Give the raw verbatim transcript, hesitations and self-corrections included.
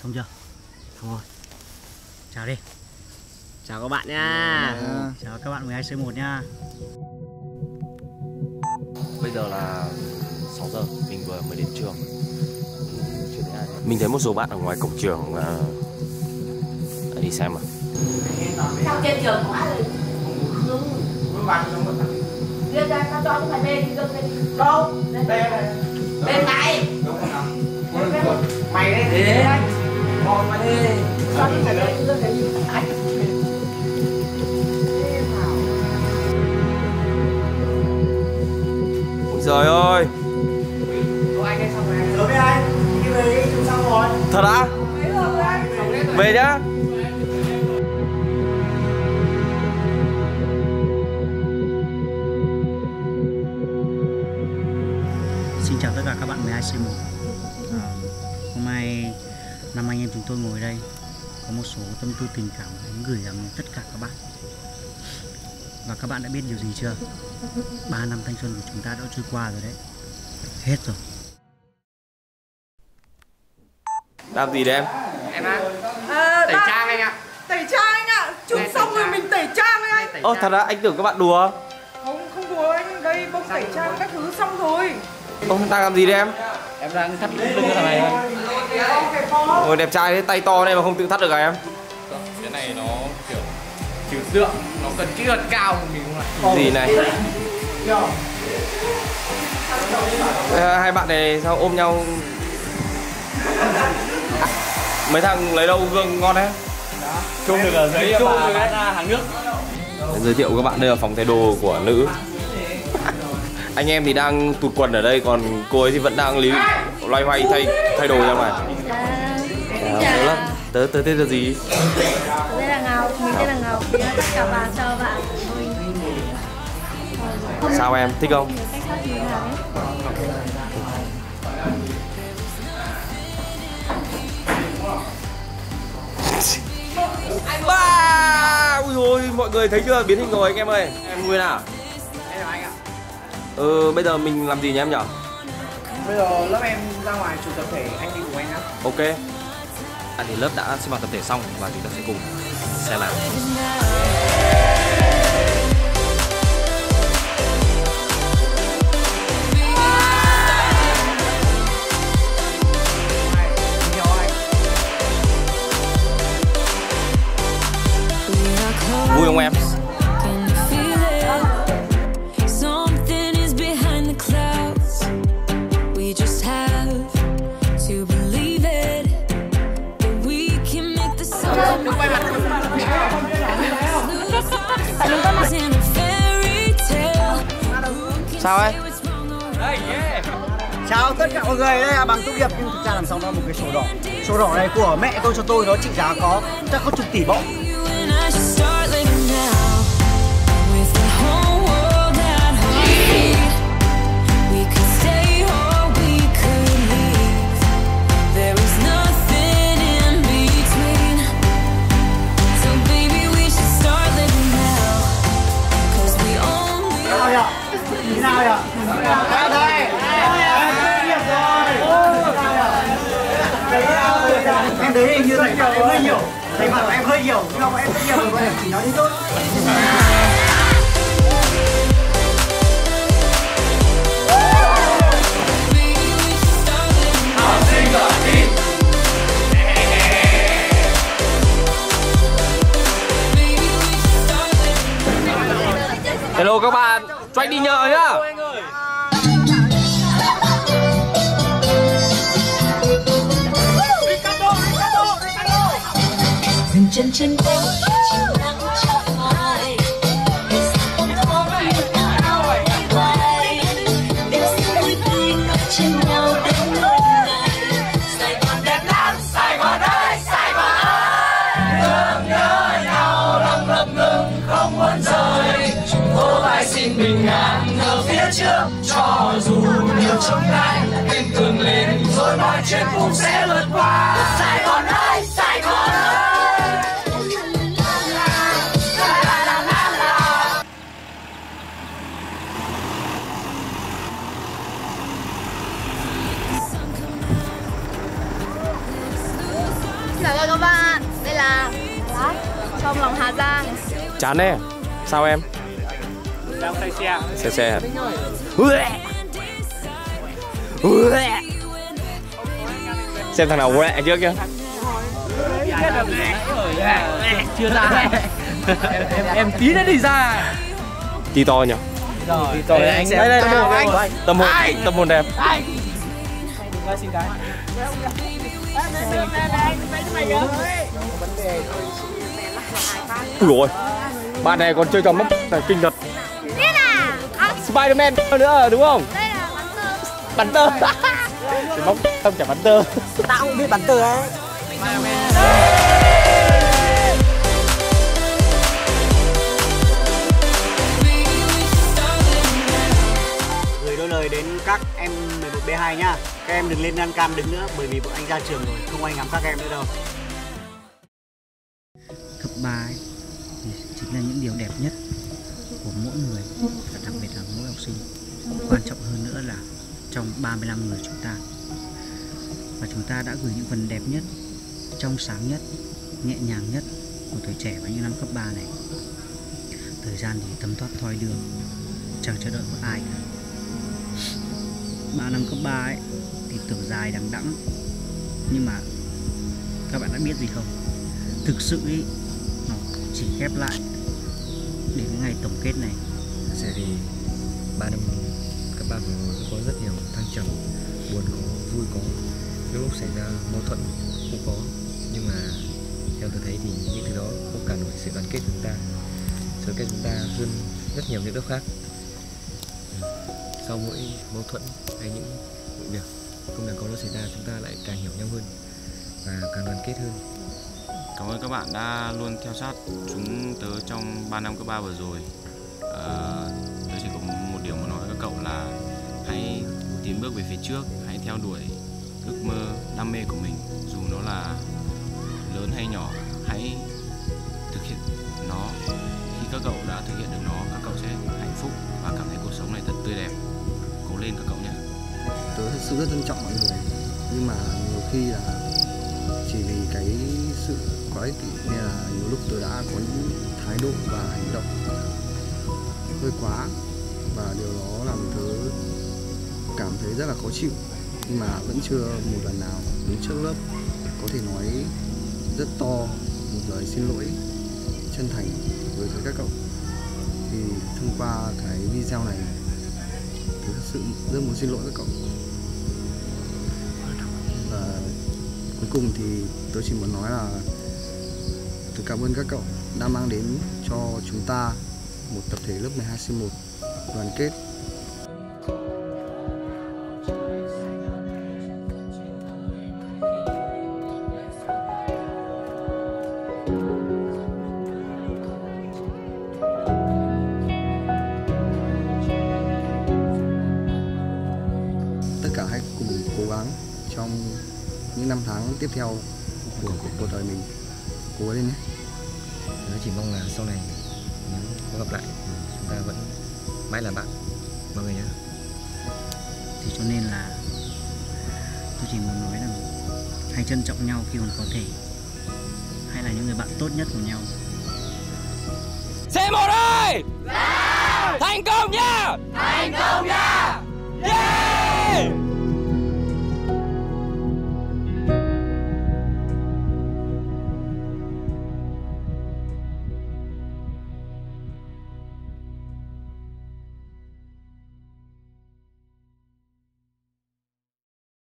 xong chưa? Thôi. Chào đi. Chào các bạn nha. À. Chào các bạn mười hai C một nha. Bây giờ là sáu giờ, mình vừa mới đến trường. Mình thấy một số bạn ở ngoài cổng trường là đi xem mà. Sao trên trường có ai rồi? Đưa ra, tao cho cái mày bên, đưa cái đâu? Đây, đây. Bên mày. Mày đây. Thế đấy. Còn mày đi. Sao đi mày bên, đưa cái gì? Ôi giời ơi. Ủa anh đây xong rồi. Sớm đi anh. Đi về đi, chúng xong rồi. Thật á? Về nhá. Xin chào tất cả các bạn mười hai C một. à, Hôm nay năm anh em chúng tôi ngồi đây có một số tâm tư tình cảm muốn gửi gắm đến tất cả các bạn. Và các bạn đã biết điều gì chưa? Ba năm thanh xuân của chúng ta đã trôi qua rồi đấy. Hết rồi. Làm gì đấy em? Em á? À, tẩy trang anh ạ. Tẩy trang anh ạ. Chụp Đây, xong rồi trang. mình tẩy trang đấy anh. Ơ thật á, anh tưởng các bạn đùa. Không, không đùa anh. Đây bông tẩy trang các thứ xong rồi. Ơ đang làm gì đấy em? Em đang thắt lưng cái thằng này thôi. Ôi đẹp trai thế, tay to này mà không tự thắt được à em? Cái này nó kiểu trừ dượng, nó cần kỹ thuật cao của mình không ạ? Gì này? À, hai bạn này sao ôm nhau? Mấy thằng lấy đâu gương ngon đấy? Chung được ở giấy chung rồi đấy, hàng nước. Giới thiệu các bạn, đây là phòng thay đồ của nữ. Anh em thì đang tụt quần ở đây, còn cô ấy thì vẫn đang lý loay hoay thay thay đồ ra ngoài. Dạ, lắm. Tớ tớ tên là gì? Đây là Ngọc, mình tên là Ngọc. Tất cả bạn chào bạn. Sao em thích không? Ba, ui ôi mọi người thấy chưa, biến hình rồi anh em ơi. Em Nguyên à? Em là anh ạ. Ừ, bây giờ mình làm gì nhỉ em nhỉ? Bây giờ lớp em ra ngoài chủ tập thể, anh đi cùng anh á. Ok. À, thì lớp đã sinh hoạt tập thể xong và chúng ta sẽ cùng xem nào. Vui không em? Sao ấy? Chào tất cả mọi người, đây là bằng tốt nghiệp nhưng thực ra làm sao đó một cái sổ đỏ. Sổ đỏ này của mẹ tôi cho tôi, nó trị giá có chắc có chục tỷ bộ. Thế nào nhỉ? Em đây. Em đấy hình như thầy mặt em hơi nhiều. Thầy mặt em hơi nhiều, nhưng mà em rất nhiều rồi, chỉ nói đi thôi. Hello các bạn, cho anh đi nhờ nhá. Dừng chân trên cánh chiều nắng trong ngoài, đêm xưa vui tươi ngập trên nhau đến một ngày. Sài Gòn đẹp lắm, Sài Gòn ơi, Sài Gòn ơi, thương nhớ nhau lòng ngập ngừng không muốn rời. Phố vai xin bình an ở phía trước, cho dù nhiều chông gai tim cường lên rồi mọi chuyện cũng sẽ vượt qua. Sài Gòn ơi, Sài Gòn ơi. Không, lòng Hà Giang. Chán đấy. Sao em? Đang say xe. Xe xe. Xem thằng nào quẹ trước kia. Chưa ra. em, em, em tí nữa đi ra. Tí to nhỉ? Rồi, rồi anh xem. Đây đây, tâm hồn anh. Tâm hồn, tâm hồn đẹp. Xin cái. Ui dồi, bạn này còn chơi trò mất là kinh thật. Spiderman nữa đúng không? Đây là bắn tơ. Bắn tơ. Bóng không chả bắn tơ. Tao cũng biết bắn tơ ấy. Gửi đôi lời đến các em mười một B hai nhá. Các em đừng lên ngăn cam đứng nữa bởi vì bọn anh ra trường rồi, không ai ngắm các em nữa đâu. Cấp ba ấy, thì chính là những điều đẹp nhất của mỗi người và đặc biệt là mỗi học sinh. Quan trọng hơn nữa là trong ba mươi lăm người chúng ta, và chúng ta đã gửi những phần đẹp nhất, trong sáng nhất, nhẹ nhàng nhất của tuổi trẻ vào những năm cấp ba này. Thời gian thì thấm thoát thoi đưa, chẳng chờ đợi một ai cả. Ba năm cấp ba ấy thì tưởng dài đằng đẵng, nhưng mà các bạn đã biết gì không? Thực sự ý, nó chỉ khép lại đến cái ngày tổng kết này. Sẽ thì ba năm cấp ba của có rất nhiều thăng trầm, buồn có, vui có, đôi lúc xảy ra mâu thuẫn cũng có, nhưng mà theo tôi thấy thì những thứ đó không cản nổi sự đoàn kết của chúng ta. Sự đoàn kết chúng ta hơn rất nhiều những nước khác. Sau mỗi mâu thuẫn hay những vụ việc không đáng có nó xảy ra, chúng ta lại càng hiểu nhau hơn và càng đoàn kết hơn. Cảm ơn các bạn đã luôn theo sát chúng tớ trong ba năm cấp ba vừa rồi. À, tớ chỉ có một điều muốn nói với các cậu là hãy tiến bước về phía trước, hãy theo đuổi ước mơ, đam mê của mình, dù nó là lớn hay nhỏ, hãy thực hiện nó. Khi các cậu đã thực hiện được nó, các cậu sẽ hạnh phúc và cảm thấy cuộc sống này thật tươi đẹp. Cố lên các cậu nhé. Tớ thật sự rất trân trọng mọi người, nhưng mà nhiều khi là chỉ vì cái sự quá ích kỷ nên là nhiều lúc tớ đã có những thái độ và hành động hơi quá, và điều đó làm tớ cảm thấy rất là khó chịu, nhưng mà vẫn chưa một lần nào đứng trước lớp có thể nói rất to một lời xin lỗi chân thành với các cậu. Thì thông qua cái video này tớ thật sự rất muốn xin lỗi các cậu. Và cuối cùng thì tôi chỉ muốn nói là tôi cảm ơn các cậu đã mang đến cho chúng ta một tập thể lớp mười hai C một đoàn kết. Tất cả hãy cùng cố gắng trong những năm tháng tiếp theo của cuộc đời mình. Cố lên nhé. Nó chỉ mong là sau này nếu có gặp lại thì chúng ta vẫn mãi là bạn mọi người nhé. Thì cho nên là tôi chỉ muốn nói là hãy trân trọng nhau khi còn có thể, hãy là những người bạn tốt nhất của nhau. C một ơi! Thành công nha!